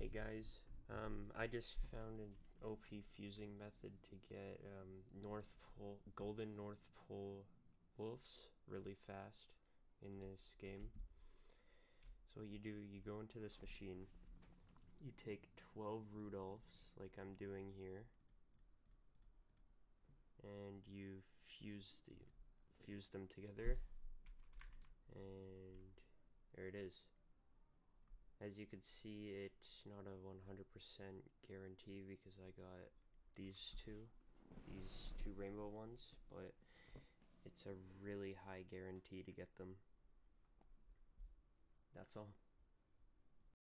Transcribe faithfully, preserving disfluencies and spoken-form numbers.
Hey guys, um, I just found an O P fusing method to get um, North Pole, Golden North Pole wolves really fast in this game. So what you do, you go into this machine, you take twelve Rudolphs, like I'm doing here, and you fuse, the, fuse them together, and there it is. As you can see, it's not a one hundred percent guarantee because I got these two, these two rainbow ones, but it's a really high guarantee to get them. That's all.